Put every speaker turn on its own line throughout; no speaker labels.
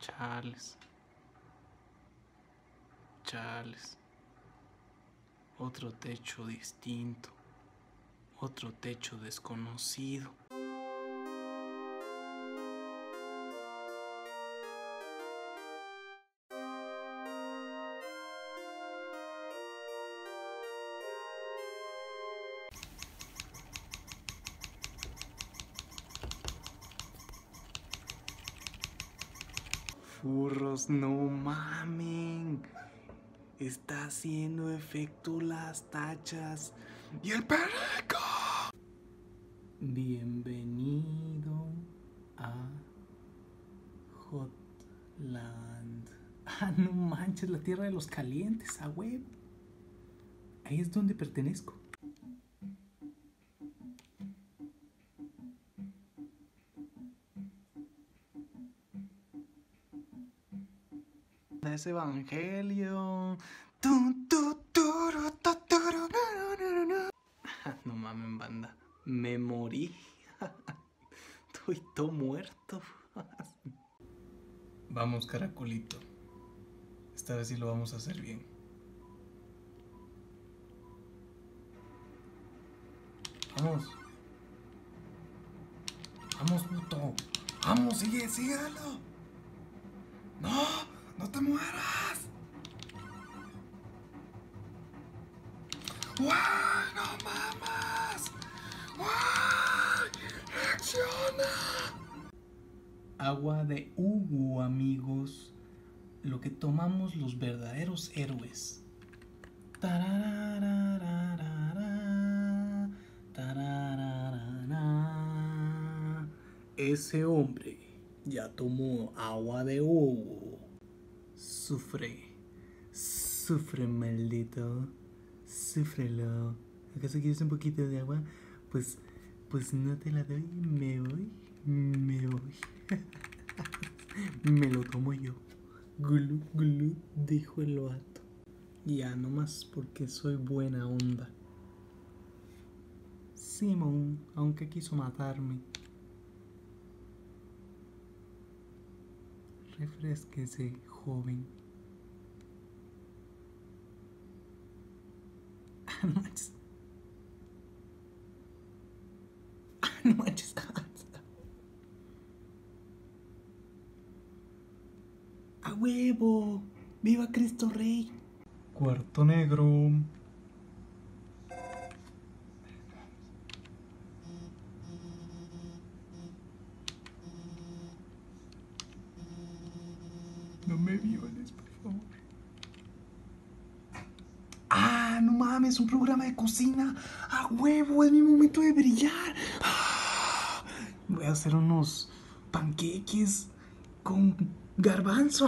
Chales. Chales. Otro techo distinto. Otro techo desconocido. Furros, no mamen. Está haciendo efecto las tachas y el perico. Bienvenido a Hotland. Ah, no manches, la tierra de los calientes, a huevo. Ahí es donde pertenezco. Es Evangelio. No mames, banda. Me morí. Estoy todo muerto. Vamos, caracolito. Esta vez sí lo vamos a hacer bien. Vamos. Vamos, puto. Vamos, síguelo. No, no te mueras. ¡Guay, no mames! ¡Guay! ¡Reacciona! Agua de Hugo, amigos. Lo que tomamos los verdaderos héroes. Tararararara, tarararara. Ese hombre ya tomó agua de Hugo. Sufre, maldito. Súfrelo. ¿Acaso quieres un poquito de agua? Pues no te la doy. Me voy. Me lo tomo yo. Glu, glu, dijo el vato. Ya, nomás porque soy buena onda. Simón, aunque quiso matarme. Refrésquese, joven. No manches. No manches. ¡A huevo! ¡Viva Cristo Rey! Cuarto negro. No me violes, por favor. ¡Ah, no mames! ¡Un programa de cocina! ¡A huevo! ¡Es mi momento de brillar! ¡Ah! Voy a hacer unos panqueques con garbanzo.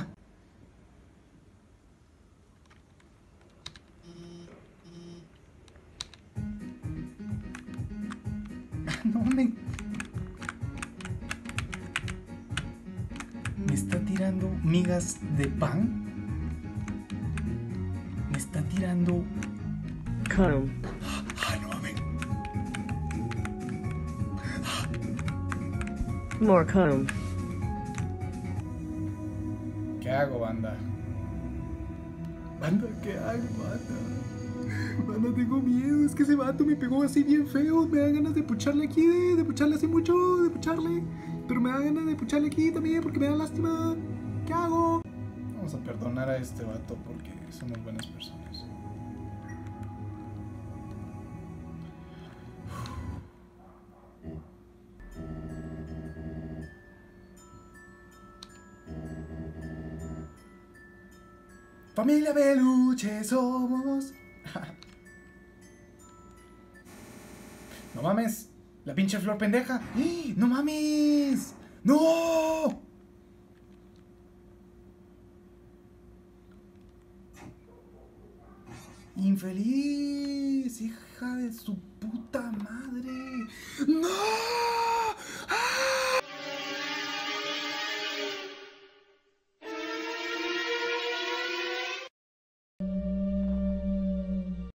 No me está tirando migas de pan. Me está tirando.
Cum.
Ay, no mames.
More cum.
¿Qué hago, banda? Banda, ¿qué hago, banda? Banda, tengo miedo. Es que ese vato me pegó así bien feo. Me dan ganas de pucharle aquí, de pucharle así mucho, de pucharle. Pero me dan ganas de pucharle aquí también porque me da lástima. ¿Qué hago? Vamos a perdonar a este vato porque somos buenas personas. Familia Peluche somos. No mames, la pinche flor pendeja. ¡Ah! No mames. No. Infeliz, hija de su puta madre. No.